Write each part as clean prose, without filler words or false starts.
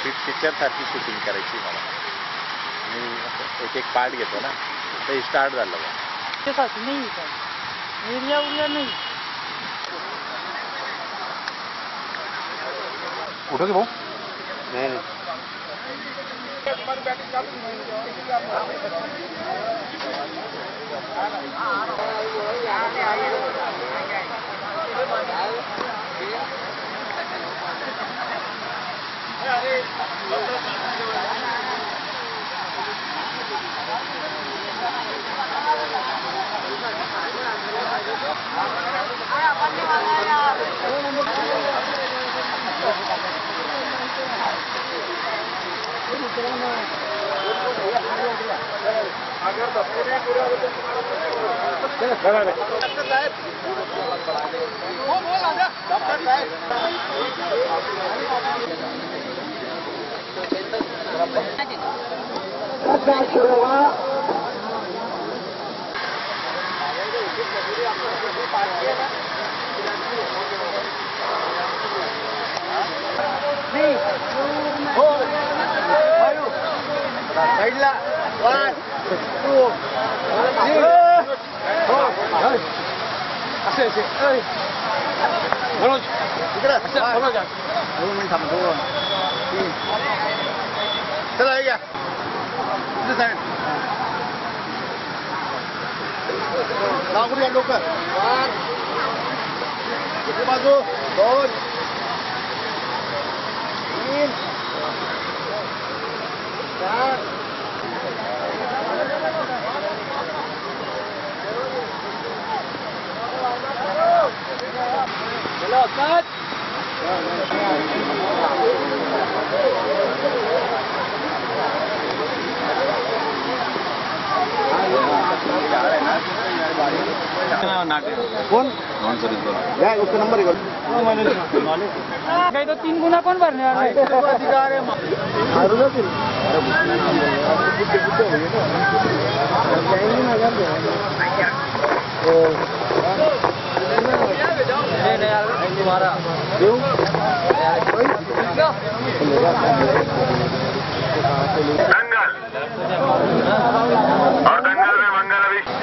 पिक्चरसारखी shooting करायची मला. मी एक पार्ट घेतो ना, ते स्टार्ट झालं बा. त्यासाठी नाही का एरिया उरिया नाही. उठो की भाऊ. नाही साईडला 1 2 असे मनोज इकडे मनोज 2 मिनिट थांब. 2 3 चला हे घ्या साईड लागूया लवकर. 1 बाजू 2 3 4 चलो कट. कौन या उसका नंबर काही तो 3 गुना कौन भरने वाला है. अधिकार है तुम्हारा दंगल और दंगल में मंगल अभिषेक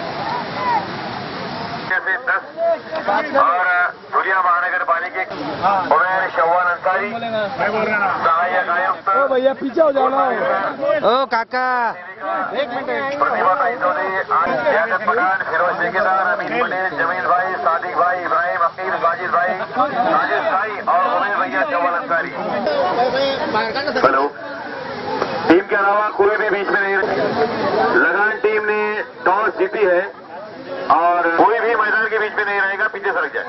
से 10 और धुलिया महानगर पालिका उमेर शव्वाल अंसारी सहायक आयुक्त. भैया पीछे हो जाना. ओ काका एक मिनट. प्रतिभा चौधरी, यादव पठान, फिरोज ठेकेदार, अमीन पटेल, जमील भाई, सादिक भाई, इब्राहिम अकील, साजिद भाई, राजेश भाई और उमेर भैया शव्वाल अंसारी. हेलो. टीम के अलावा कोई भी बीच में नहीं. लगान टीम ने टॉस जीती है और कोई भी मैदान के बीच में नहीं रहेगा. पीछे सरक जाए.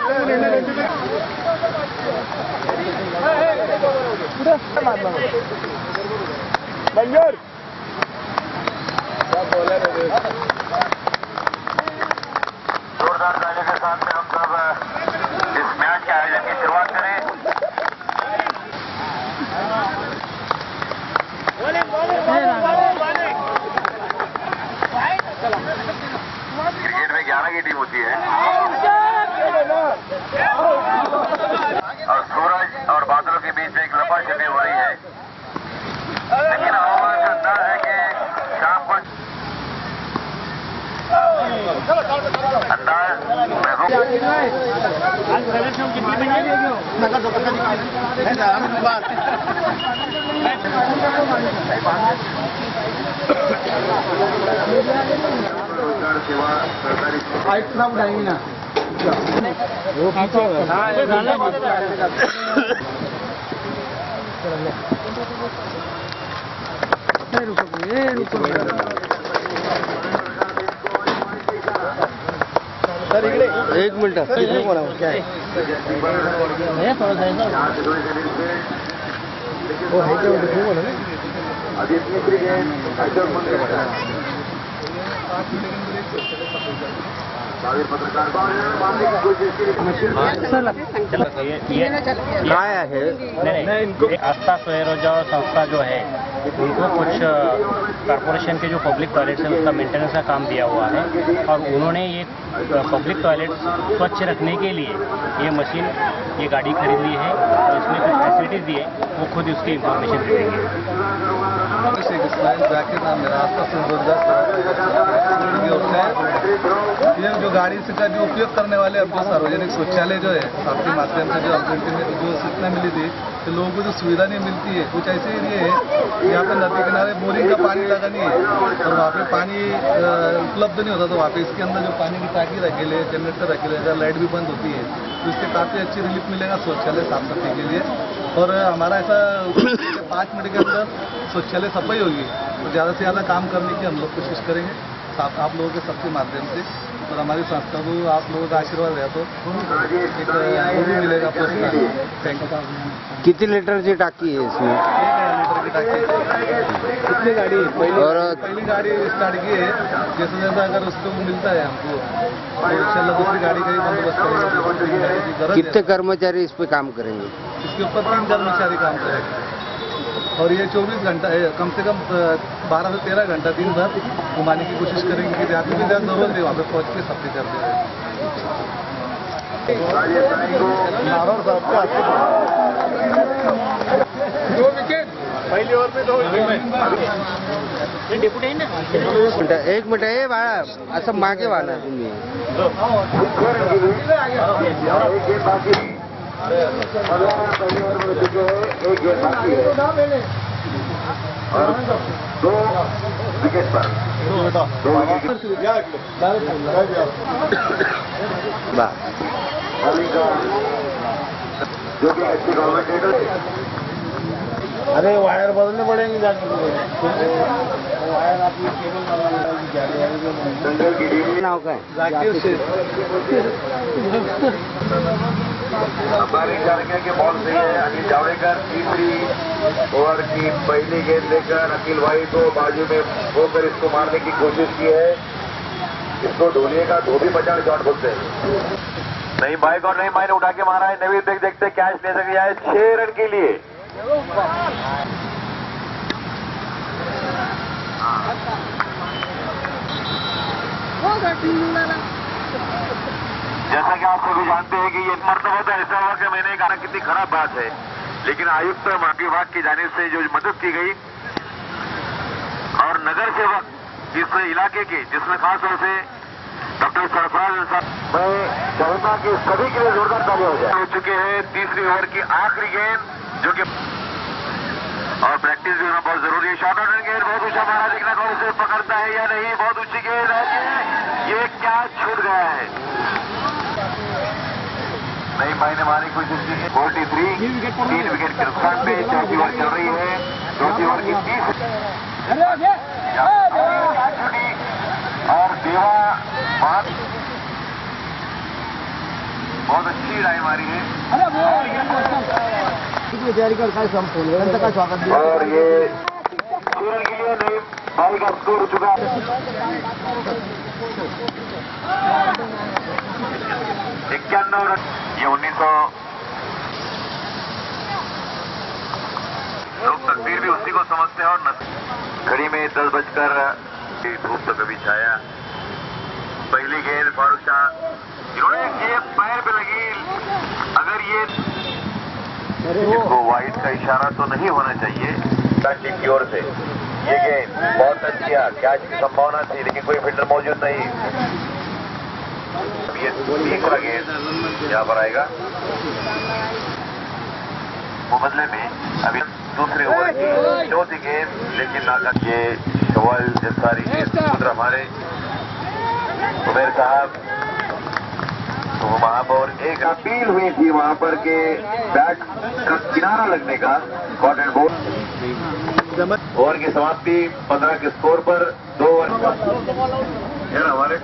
बंजर जोरदार ताली के साथ में हम सब इस मैच के आयोजन की शुरुआत करें. क्रिकेट में 11 की टीम होती है और सूरज और बादलों के बीच में एक लपा छिपी हो रही है. लेकिन हवामान का अंदाज है कि शाम को अंदाज उठाएंगे ना. सर इकडे 1 मिनिट. क्या है वो है क्या दिखो ना. काय आहे. आस्था स्वयंरोजगार संस्था जो है उनको कुछ कॉरपोरेशन के जो पब्लिक टॉयलेट्स हैं उसका मेंटेनेंस का काम दिया हुआ है और उन्होंने ये पब्लिक टॉयलेट स्वच्छ रखने के लिए ये मशीन, ये गाड़ी खरीद ली है और इसमें कुछ फैसिलिटीज दी है, वो खुद उसकी इंफॉर्मेशन दे देंगे। ये जो गाड़ी से का जो उपयोग करने वाले अब जो सार्वजनिक शौचालय जो है आपके माध्यम से जो जो सूचना मिली थी तो लोगों को जो सुविधा नहीं मिलती है, कुछ ऐसे एरिए है यहाँ पे नदी किनारे बोरिंग का पानी लगा नहीं है और वहाँ पे पानी उपलब्ध नहीं होता, तो वहाँ पे इसके अंदर जो पानी की टाँकी रखेले, जनरेटर रखेले, अगर लाइट भी बंद होती है तो इससे काफ़ी अच्छी रिलीफ मिलेगा शौचालय साफ सफाई के लिए। और हमारा ऐसा 5 मिनट के अंदर शौचालय सफाई होगी तो ज़्यादा से ज़्यादा काम करने की हम लोग कोशिश करेंगे आप लोगों के सबके माध्यम से, और हमारी संस्था को आप लोगों का आशीर्वाद रहा तो एक वो भी मिलेगा पुरस्कार। Thank you. कितनी लीटर की टाकी है इसमें? 1 लीटर की टाकी। कितनी गाड़ी पहली गाड़ी स्टार्ट की है, जैसे जैसा अगर उसको मिलता है हमको तो इंशाल्लाह दूसरी गाड़ी का ही बंदोबस्त करेंगे। कितने कर्मचारी इस पे काम करेंगे? इसके ऊपर 3 कर्मचारी काम करेंगे और ये 24 घंटा कम से कम 12 से 13 घंटा दिन भर घुमाने की कोशिश करेंगे कि जहाँ भी जहाँ जरूरत है वहाँ पे पहुँच के सफाई कर दें। पहली ओवर में 2 विकेट। एक मिनट हे बाळा, असं मागे वाला तुम्ही और 2 विकेट पर 2 जो कि अच्छी कमेंटेटर। अरे वायर बदलने पड़ेंगे जाके, वायर आपकी दंगल की टीम नाव का जाकिर से अंपायरिंग जानेंगे कि बॉल सही है। अनिल जावड़ेकर तीसरी ओवर की पहली गेंद लेकर अखिल भाई को बाजू में होकर इसको मारने की कोशिश की है। इसको ढोलिए का धोबी पचाड़ शॉट बोलते हैं। नहीं बाइक और नहीं मायने उठा के मारा है। नवीन देख देखते कैच ले सके जाए 6 रन के लिए। जैसा कि आप सभी जानते हैं कि ये मरतबा तो ऐसा हुआ कि मैंने कहा कितनी खराब बात है, लेकिन आयुक्त मार्ग विभाग की जानिब से जो मदद की गई और नगर सेवक इस इलाके के जिसमें खास तौर से डॉक्टर सरफराज साहब, मैं चाहूंगा कि सभी के लिए जोरदार ताली हो जाए। हो चुके हैं तीसरी ओवर की आखिरी गेंद जो कि और प्रैक्टिस भी होना बहुत जरूरी है। शॉर्ट ऑर्डर गेंद बहुत ऊंचा मारा, देखना कौन इसे पकड़ता है या नहीं। बहुत ऊंची गेंद है, ये क्या छूट गया है। नई मायने मारने की कोशिश की है। 43 3 विकेट के नुकसान पे चौथी ओवर चल रही है। चौथी ओवर की 30 और देवा बहुत अच्छी राय मारी है और ये सूरज के लिए नहीं भाई का स्कोर हो चुका है 91 रन। ये 1900 लोग तकदीर भी उसी को समझते हैं और घड़ी में 10 बजकर धूप तो कभी छाया। पहली गेंद फारूक शाह, इन्होंने ये पैर पे लगी। अगर ये इसको वाइड का इशारा तो नहीं होना चाहिए टीम की ओर से। ये गेंद बहुत अच्छी कैच की संभावना थी लेकिन कोई फील्डर मौजूद नहीं। ये तीसरा गेंद यहाँ पर आएगा वो बदले में अभी दूसरे ओवर की चौथी गेंद, लेकिन नाकाम। ये शवाल जसारी पुत्र हमारे उमेर साहब तो वहां पर एक अपील हुई थी वहां पर के बैट का किनारा लगने का कॉट एंड बॉल। ओवर की समाप्ति 15 के स्कोर पर 2 ओवर का हमारे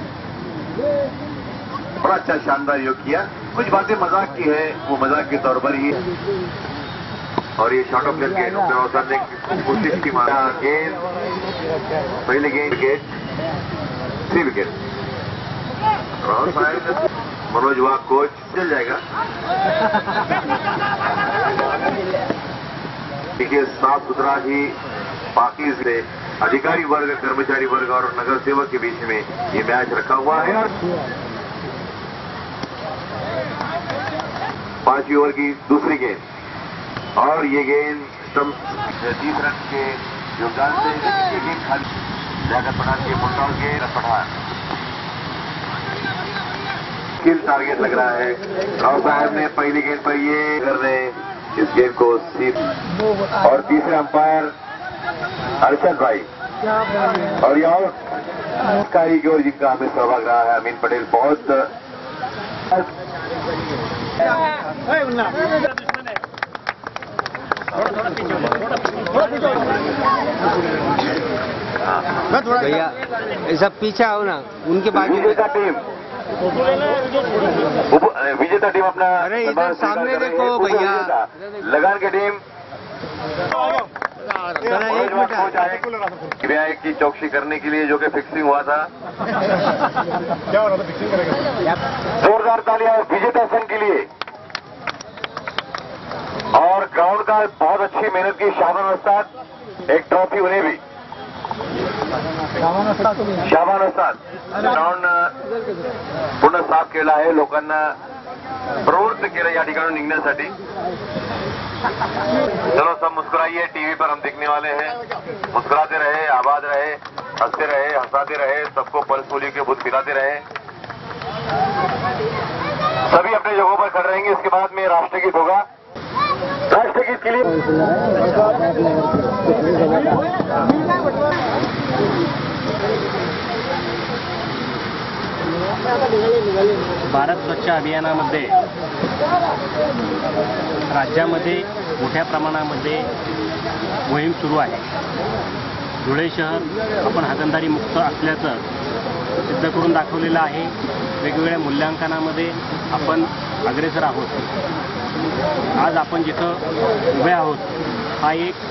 बड़ा अच्छा शानदार योग किया। कुछ बातें मजाक की है, वो मजाक के तौर पर ही। और ये शॉट ऑफ करके डॉक्टर औसर ने कोशिश की मारा गेंद। पहले गेंद wicket 3 wicket. Manoj Wagh coach चल जाएगा। देखिए साफ सुथरा ही बाकी से अधिकारी वर्ग, कर्मचारी वर्ग और नगर सेवक के बीच में ये मैच रखा हुआ है। 5वीं ओवर की दूसरी गेंद और ये गेंद 30 रन के योगदान से ये गेंद खाली लियाकत पठान के मुल्तान के पठान किल टारगेट लग रहा है। राव साहब ने पहली गेंद पर ये कर रहे इस गेंद को सीध और तीसरे अंपायर अरशद भाई और ये आउट कारी की ओर जिनका हमें सहभाग रहा है अमीन पटेल। बहुत भैया ऐसा पीछे आओ ना उनके बाजू में। विजेता टीम अपना अरे इधर सामने देखो भैया। लगान की टीम जरा एक मिनट क्रिया की चौकसी करने के लिए जो कि फिक्सिंग हुआ था। जोरदार तालियां विजेता संघ के लिए और ग्राउंड का बहुत अच्छी मेहनत की शाबान उस्ताद, एक ट्रॉफी उन्हें भी शाबान उस्ताद। ग्राउंड पूर्ण साफ केला आहे, लोकांना प्रवृत्त केलं या ठिकाणी निघण्यासाठी। चलो सब मुस्कुराइए, टीवी पर हम दिखने वाले हैं, मुस्कुराते रहे, आबाद रहे, हंसते रहे, हंसाते रहे, सबको पल्स पोलियो के बूथ पिलाते रहे। सभी अपने जगहों पर खड़े रहेंगे। इसके बाद में राष्ट्रगीत होगा। राष्ट्रगीत के लिए भारत स्वच्छ अभियानामध्ये राज्यामध्ये मोठ्या प्रमाणामध्ये मोहीम सुरू आहे। धुळे शहर आपण हागणदारी मुक्त असल्याचं सिद्ध करून दाखवलेलं आहे। वेगवेगळ्या मूल्यांकनामध्ये आपण अग्रेसर आहोत। आज आपण जिथं उभे आहोत हा एक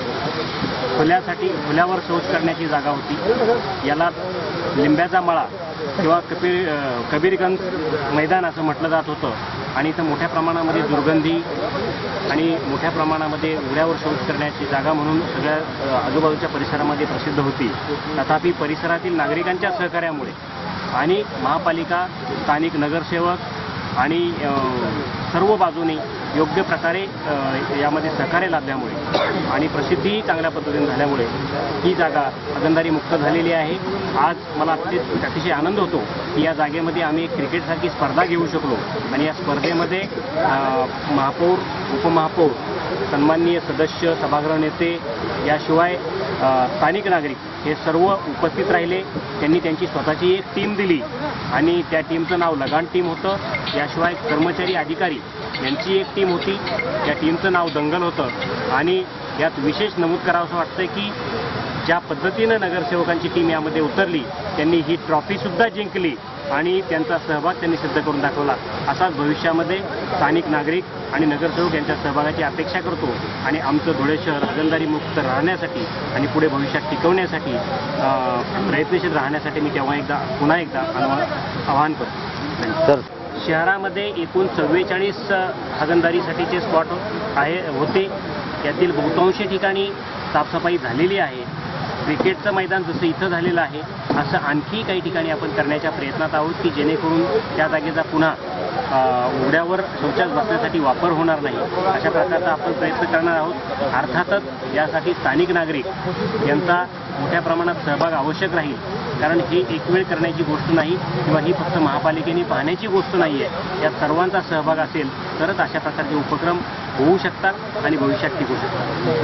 खुल्यावर शौच करण्याची जागा होती। याला लिंब्याचा मळा किंवा कबीरगंज मैदान असं म्हटलं जात होतं आणि इथं मोठ्या प्रमाणामध्ये दुर्गंधी आणि मोठ्या प्रमाणामध्ये उघड्यावर शौच करण्याची जागा म्हणून सगळ्या आजूबाजूच्या परिसरामध्ये प्रसिद्ध होती। तथापि परिसरातील नागरिकांच्या सहकार्यामुळे आणि महापालिका, स्थानिक नगरसेवक आणि सर्व बाजूने योग्य प्रकारे यामध्ये सहकार्य लाभल्यामुळे आणि प्रसिद्धीही चांगल्या पद्धतीने झाल्यामुळे ही जागा हागणदारी मुक्त झालेली आहे। आज मला अतिशय आनंद होतो की या जागेमध्ये आम्ही एक क्रिकेटसारखी स्पर्धा घेऊ शकलो आणि या स्पर्धेमध्ये महापौर, उपमहापौर, सन्माननीय सदस्य, सभागृह नेते याशिवाय स्थानिक नागरिक हे सर्व उपस्थित राहिले। त्यांनी त्यांची स्वतःची एक टीम दिली आणि त्या टीमचं नाव लगान टीम होतं। याशिवाय कर्मचारी, अधिकारी यांची एक टीम होती, त्या टीमचं नाव दंगल होतं। आणि यात विशेष नमूद करावंसं वाटतं की ज्या पद्धतीनं नगरसेवकांची टीम यामध्ये उतरली त्यांनी ही ट्रॉफीसुद्धा जिंकली आणि त्यांचा सहभाग त्यांनी सिद्ध करून दाखवला। असाच भविष्यामध्ये स्थानिक नागरिक आणि नगरसेवक यांच्या सहभागाची अपेक्षा करतो आणि आमचं धुळे शहर हागणदारी मुक्त राहण्यासाठी आणि पुढे भविष्यात टिकवण्यासाठी प्रयत्नशील राहण्यासाठी मी पुन्हा एकदा आवाहन करतो। शहरामध्ये एकूण 44 हागणदारीसाठीचे स्पॉट होते। यातील बहुतांशी ठिकाणी साफसफाई झालेली आहे। क्रिकेटचं मैदान जसं इथं झालेलं आहे असं आणखी काही ठिकाणी आपण करण्याच्या प्रयत्नात आहोत की जेणेकरून त्या जागेचा पुन्हा उघड्यावर शौचास बसण्यासाठी वापर होणार नाही अशा प्रकारचा आपण प्रयत्न करणार आहोत। अर्थातच यासाठी स्थानिक नागरिक यांचा मोठ्या प्रमाणात सहभाग आवश्यक राहील, कारण ही एक वेळ करण्याची गोष्ट नाही किंवा ही फक्त महापालिकेने पाहण्याची गोष्ट नाही आहे। यात सर्वांचा सहभाग असेल तरच अशा प्रकारचे उपक्रम होऊ शकतात आणि भविष्यात टिकू शकतात।